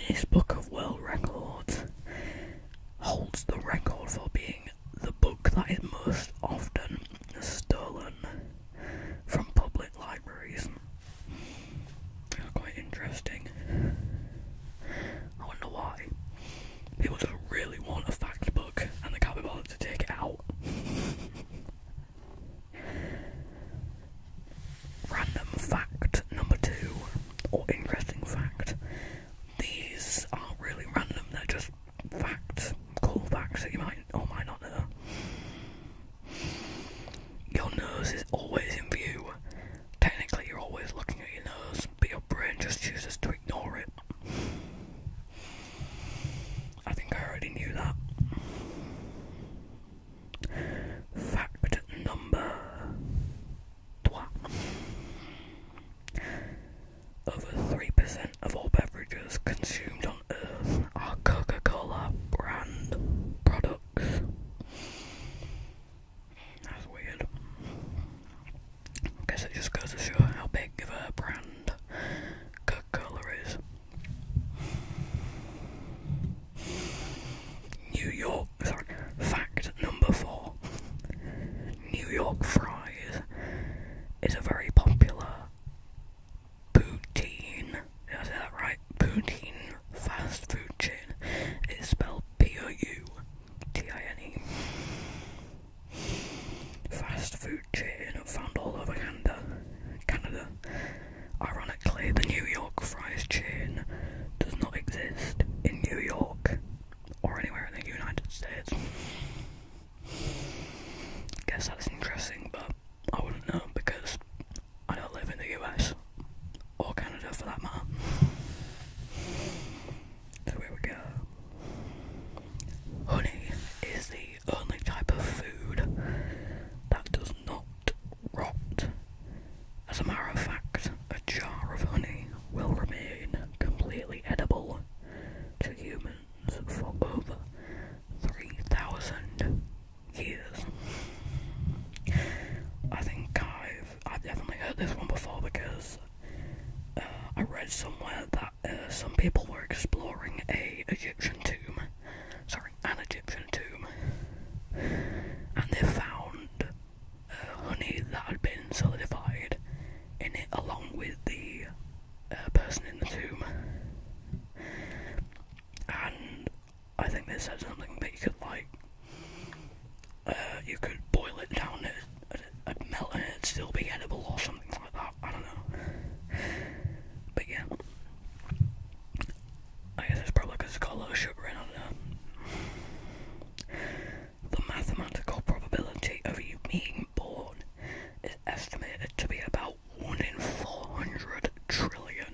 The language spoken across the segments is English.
Guinness Book of World Records holds the record for being the book that is most often stolen from public libraries. That's quite interesting. I wonder why. People just really want a fact book and they can't be bothered to take it out. Random fact number 2, or interesting fact. These aren't really random, they're just facts, cool facts that you might or might not know. Your nose is always in view. Technically you're always looking at your nose, but your brain just chooses to ignore it. I think I already knew that. Fact number 3. Over 3% of all beverages consumed on Earth are Coca-Cola brand products. That's weird. I guess it just goes to show how big of a brand Coca-Cola is. Fact number 4. New York Fries is a very popular poutine, did I say that right? Poutine fast food chain. It's spelled P-O-U-T-I-N-E. Fast food chain found all over Canada. Ironically, the New York Fries chain does not exist in New York or anywhere in the United States. Guess that's interesting, but I wouldn't know because I don't live in the US or Canada for that matter. So here we go. Honey is the only type of food that does not rot. As a matter of fact, a jar of honey will remain completely edible to humans for over 3,000 years. I think I've definitely heard this one before because I read somewhere that some people were exploring an Egyptian tomb, and they found honey that had been solidified in it along with the person in the tomb. And I think they said something that you could boil it down and melt and it'd still be edible or something like that. I don't know. But yeah. I guess it's probably because it's got a lot of sugar in it, I don't know. The mathematical probability of you being born is estimated to be about 1 in 400 trillion.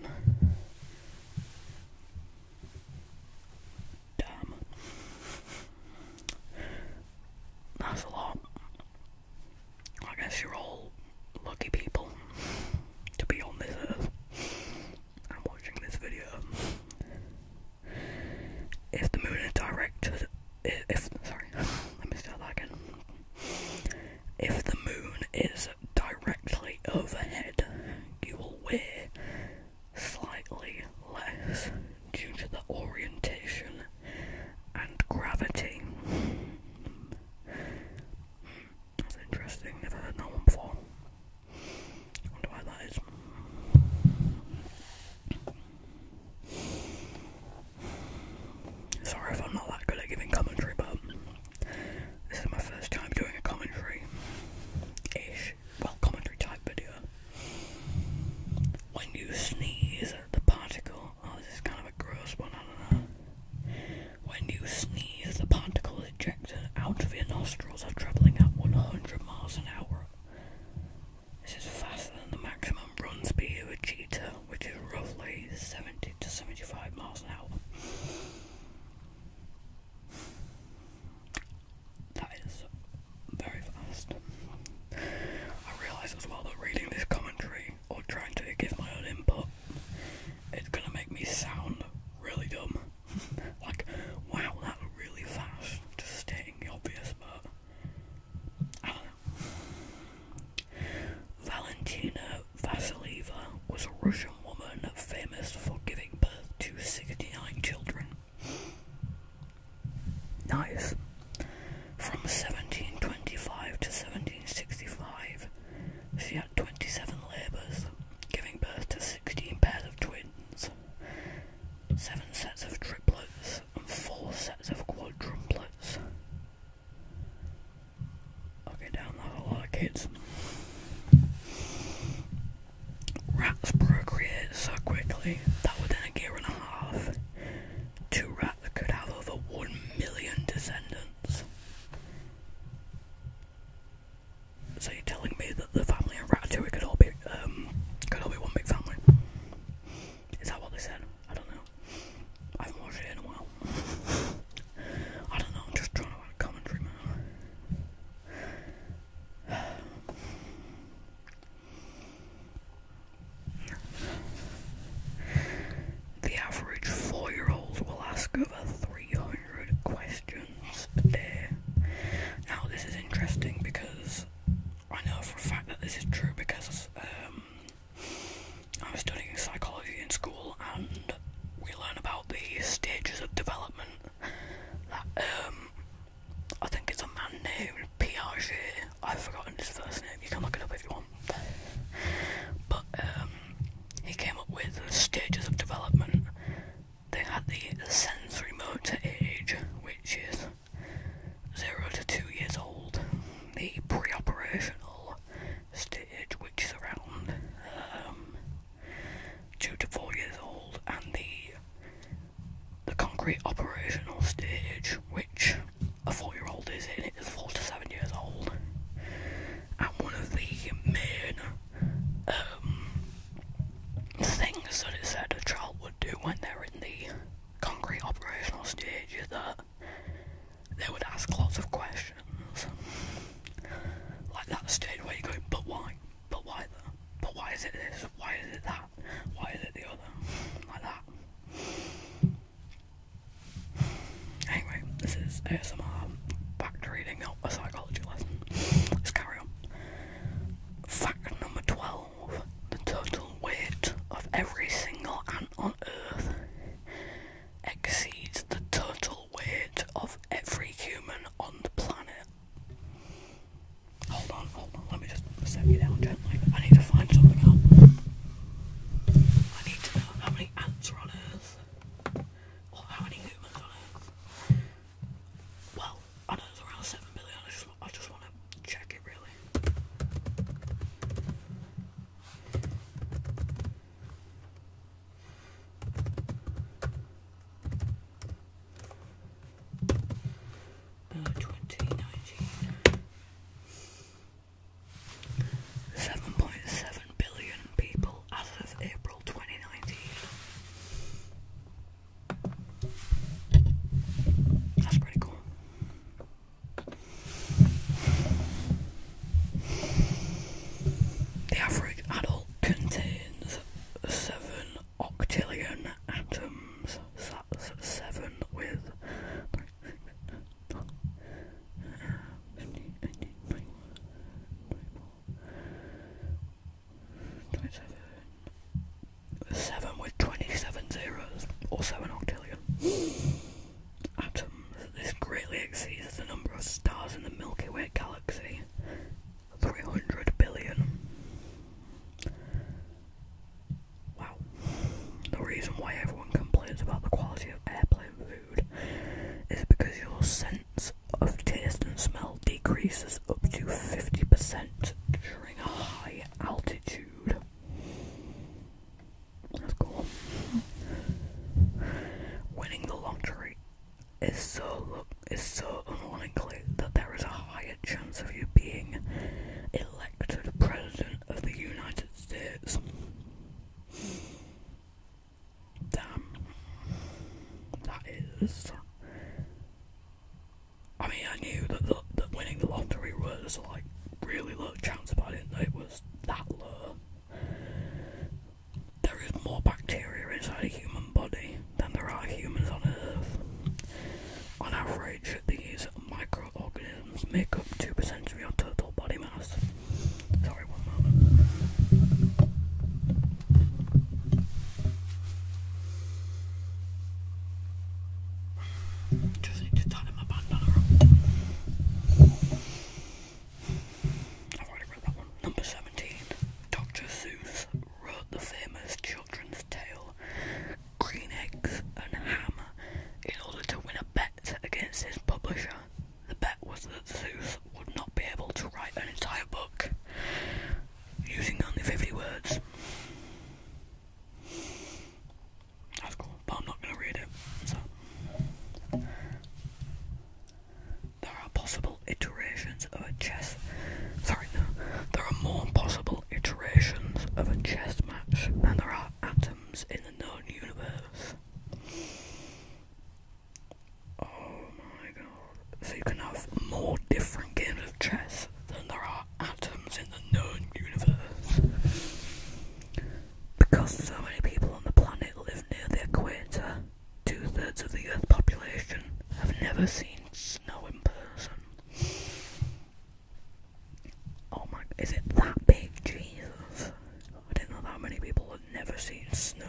Damn. That's a lot. I guess you're all lucky people to be on this earth and watching this video. If the moon is directed, let me start that again. If the moon is directly overhead, you will weigh slightly less due to the orientation and gravity. That's interesting, never heard that one before. I wonder why that is. Sorry if I'm not that good at giving commentary, but this is my first time doing a commentary type video. When you sneeze, the particle, this is kind of a gross one, I don't know. When you sneeze, the particles ejected out of your nostrils are travelling at 100 miles an hour. This is faster than the maximum run speed of a cheetah, which is roughly 70 to 75 miles an hour. nice. From 1725 to 1765, she had 27 labours, giving birth to 16 pairs of twins, 7 sets of triplets, and 4 sets of quadruplets. Okay, down, that's a lot of kids. Rats procreate so quickly that within a year and a half, 2 rats could have over 1 million descendants. So you're telling me that the family of Ratatouille could all be one big family? Is that what they said? I don't know. I haven't watched it in a while. I don't know, I'm just trying to add commentary, man. The average 4-year-old will ask over 300 questions a day. Now this is interesting because I know for a fact that this is true because I was studying psychology in school and we learn about the stages of development that I think it's a man named Piaget. I've forgotten his first name, you can look it up if you want. But he came up with the stages of development. They had the sensory motor age, which is 0 to 2 years old, the pre-operational stage, which is around 2 to 4 years old, and the concrete operational stage, which a 4-year-old is in, is 4 to 7 years old. And one of the main things that it said a child would do when they're in the concrete operational stage is that they would ask lots of questions. Like that stage where you're going, but why? But why that? But why is it this? Why is it that? Why is it the other? Like that. Anyway, this is ASMR back to reading, not a psychology lesson. Let's carry on. Fact number 12. The total weight of every single ant on Earth exceeds the total weight of every human on the planet. Hold on, let me just set you down gently. I need to find something out. I need to know how many ants are on Earth. Or how many humans on Earth. Well, I know there's around 7 billion, I just want to check it really. Uh, 2019. 7.7 billion people as of April 2019. That's pretty cool. The average adult contains 7 octillion atoms. So that's 7 with 7 with 27 zeros, or 7 octillion atoms. This greatly exceeds the number of stars in the Milky Way galaxy, 300 billion. Wow. The reason why everyone complains about the quality of airplane food is because your sense of taste and smell decreases up to 50% during a high altitude. That's cool. Winning the lottery is so unlikely that there is a higher chance of you being elected President of the United States. Damn. That is... I mean, I knew that winning the lottery was like really low chance, but I didn't know it was that low. There is more bacteria inside a human body than there are humans on Earth. On average, these microorganisms make up 2% of your total body mass. Sorry, one moment. Just need to tighten my band Seuss would not be able to write an entire book using only 50 words. That's cool, but I'm not going to read it. So, there are possible iterations of a chess. Sorry, no. There are more possible iterations of a chess match than there are atoms in the known universe. Oh my god. So you can have more different games of chess than there are atoms in the known universe. Because so many people on the planet live near the equator, 2/3 of the Earth's population have never seen snow in person. Oh my, is it that big? Jesus. I didn't know that many people had never seen snow.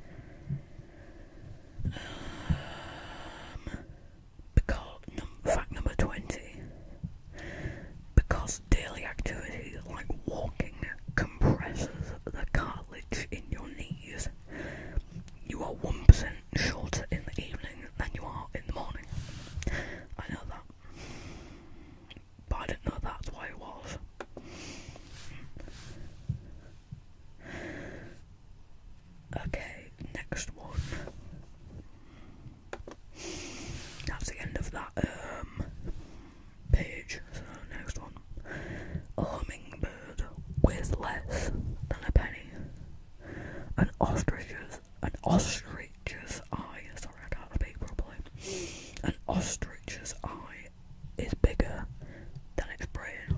Fact number 20. Because daily activity like walking compresses the cartilage in your knees, you are 1% shorter in the evening than you are in the morning. I know that. But I didn't know that's why it was. Okay, next one. That's the end of that page. So next one. A hummingbird weighs less than a penny. An ostrich's eye, sorry I can't speak properly. An ostrich's eye is bigger than its brain.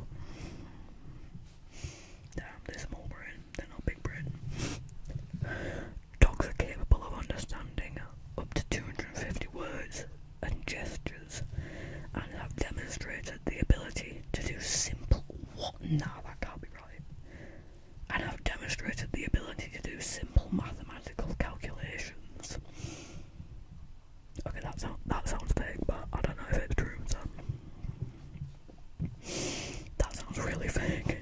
Damn, they're small brain, they're not big brain. Dogs are capable of understanding up to 250 words and gestures, and have demonstrated the ability to do simple that can't be right. And have demonstrated the ability to do simple mathematical calculations. Okay, that sounds fake, but I don't know if it's true, so that sounds really fake.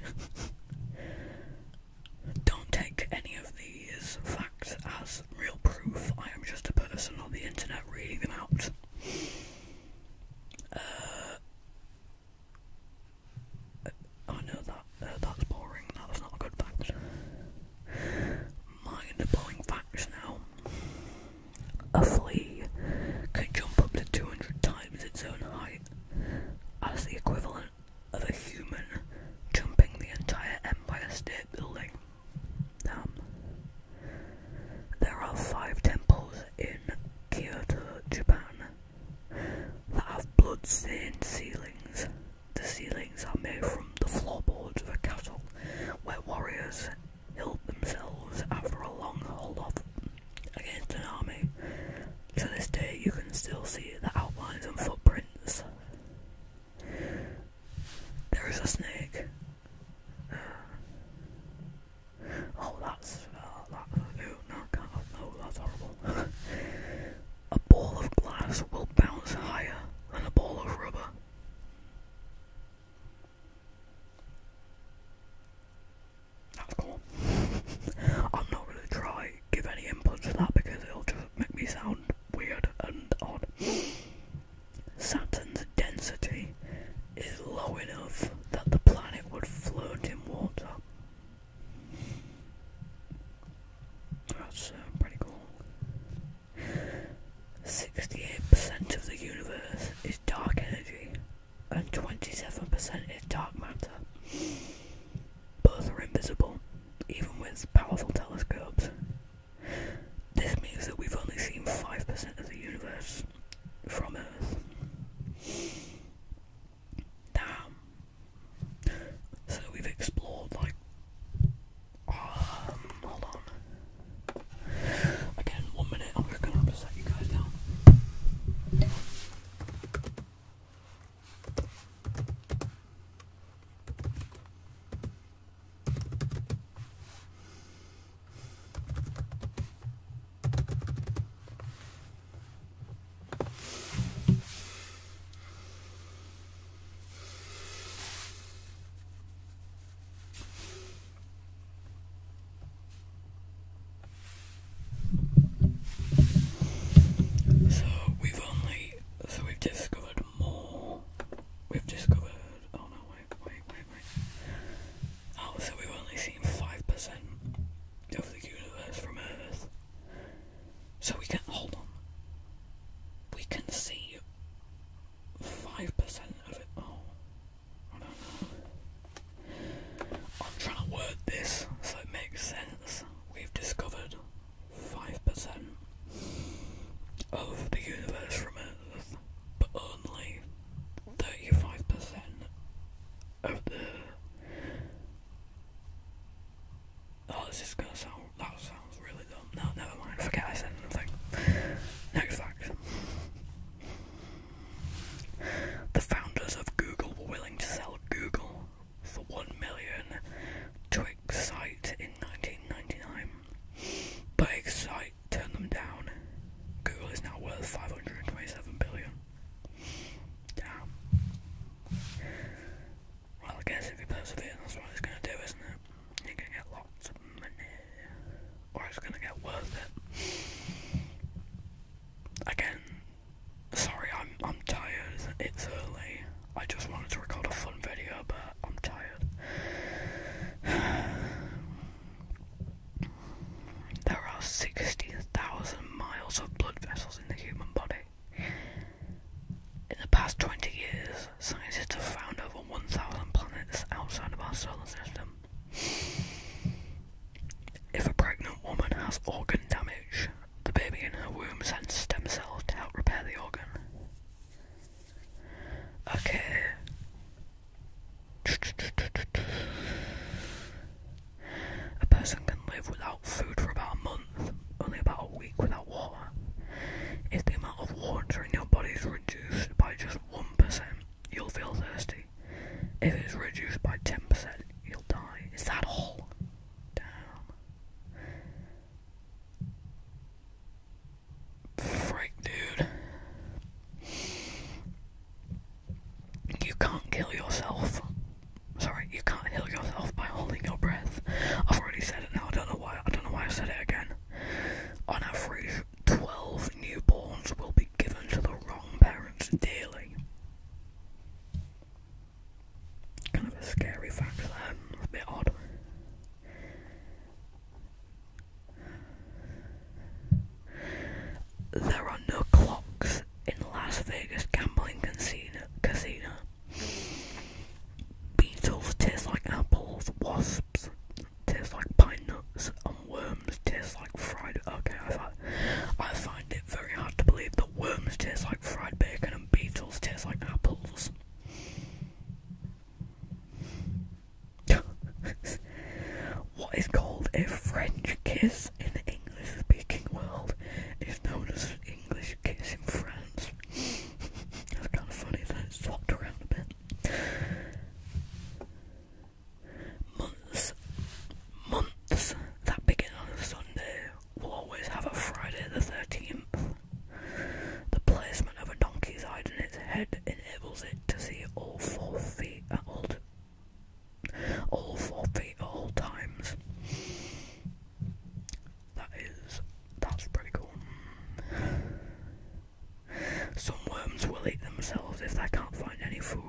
Don't take any of these facts as real proof. I am just a person on the internet reading them out. I know that's boring. That's not a good fact. Mind-blowing facts now. A flea can jump up to 200 times its own height, as the equivalent of a human jumping the entire Empire State Building. There are 5 temples in Kyoto, Japan, that have blood-stained ceilings. The ceilings are made from the floorboards of a castle, where warriors held themselves after a long hold-off against an army. To this day, you can still see the outlines and footprints. There is a snake. That's horrible. A ball of glass will bounce higher than a ball of rubber. That's cool. I'm not going to try give any input to that because it'll just make me sound weird and odd. Saturn's density is low enough that the planet would float in water. That's pretty cool. 68% of the universe is dark energy, and 27% is dark matter. Both are invisible, even with powerful telescopes. This means that we've only seen 5% of the universe from Earth. Damn. So we've explored like hold on. Again, 1 minute, I'm just gonna have to set you guys down. I just wanted to record a fun video, but I'm tired. There are 60,000 miles of blood vessels in the human body. In the past 20 years, scientists have found over 1,000 planets outside of our solar system. If a pregnant woman has organ damage, the baby in her womb sends stem cells to help repair the organ. Okay. A person can live without food for about a month, only about a week without water. If the amount of water in your body is reduced by just 1%, you'll feel thirsty. If it's reduced by 10%, you'll die. Is that all? Damn. Frick, dude. You can't kill yourself. Sorry, you can't heal yourself by holding your breath. I've already said it now, I don't know why I said it again. On average, 12 newborns will be given to the wrong parents daily. Kind of a scary fact there, a bit odd. There are no clocks in Las Vegas gambling casino. Beetles taste like apples, wasps taste like pine nuts, and worms taste like fried... Okay, I find it very hard to believe that worms taste like fried bacon and beetles taste like apples. What is called a French kiss in the English-speaking world is known as an English kiss in France. That's kind of funny that it's swapped around a bit. Months that begin on a Sunday will always have a Friday the 13th. The placement of a donkey's hide in its head enables it to see all 4 feet at all times. That's pretty cool. Some worms will eat themselves if they can't find any food.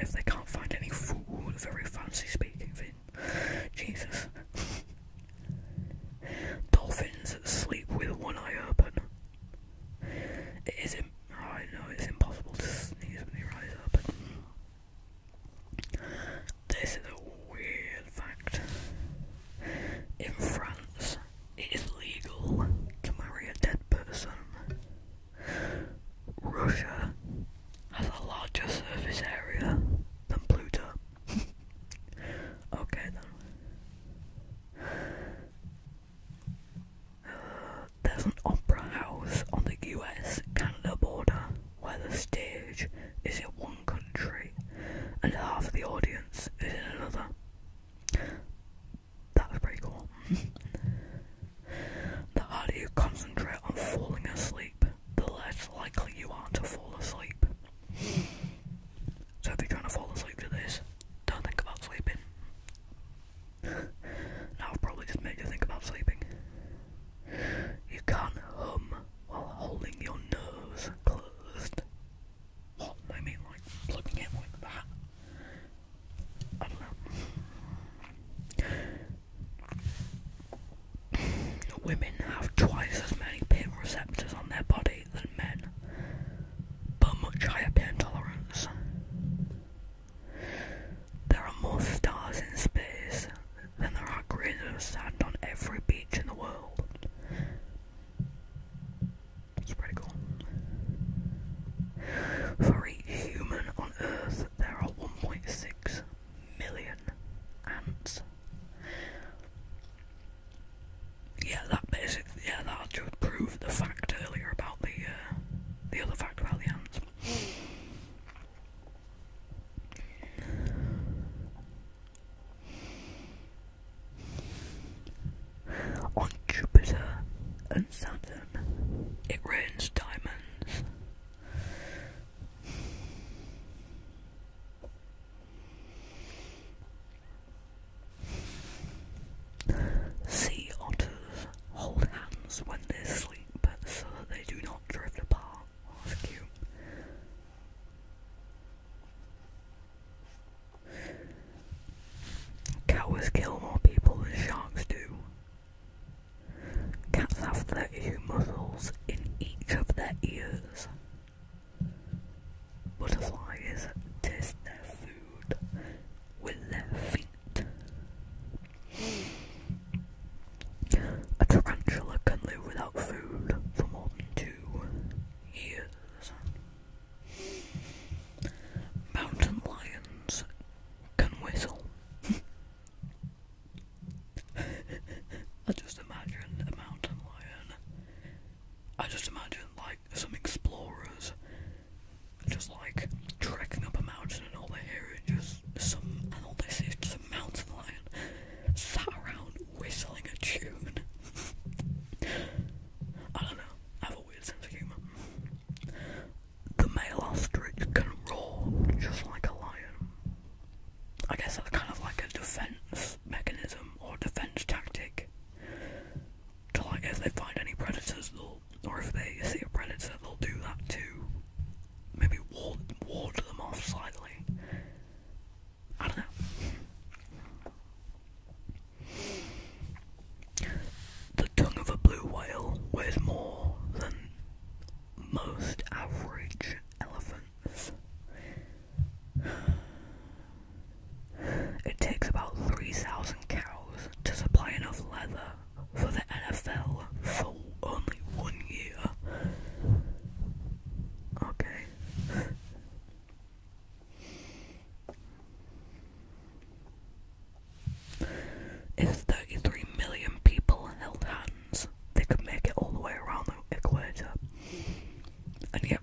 Very fancy speaking thing. Jesus. Dolphins sleep with one eye open. I know it's impossible to sneeze with your eyes open. This is a weird fact. In France, it is legal to marry a dead person. Russia has a larger surface area than Pluto. Okay then. There's an opera house on the US-Canada border where the stage is in one country and half of the audience is in another. That's pretty cool. The harder you concentrate on falling asleep, the less likely you are to fall asleep. So if you're trying to fall asleep to this, don't think about sleeping. Now I've probably just made you think about sleeping. You can't hum while holding your nose closed. What? I mean, like, plugging it like that? I don't know. Women have twice as many pain receptors on their body than men, but much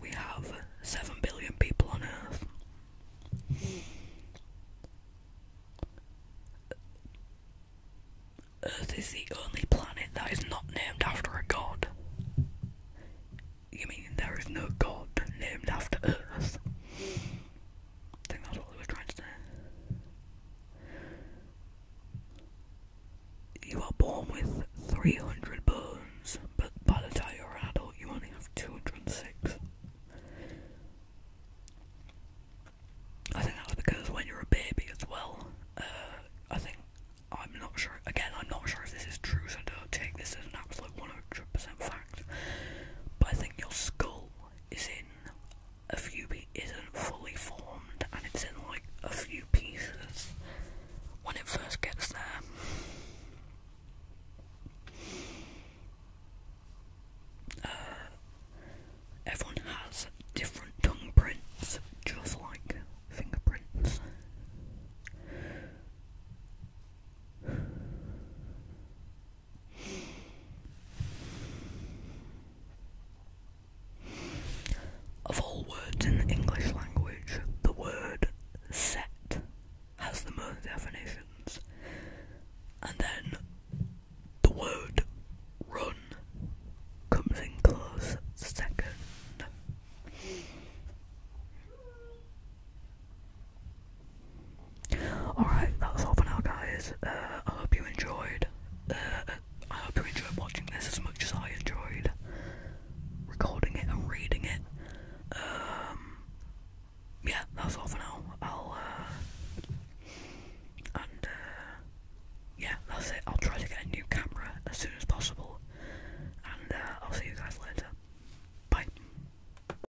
we have 7 billion people on Earth. Earth is the only planet that is not named after a god. You mean there is no god named after Earth? I think that's what they were trying to say. You are born with 300 bones, but by the time you're an adult you only have 206. I think that's because when you're a baby as well, I'm not sure, again I'm not sure if this is true, so don't take this as an absolute 100% fact, but I think your skull isn't fully formed, and it's in like a few pieces when it first gets there. Everyone has different tongue prints, just like fingerprints. Of all words in the English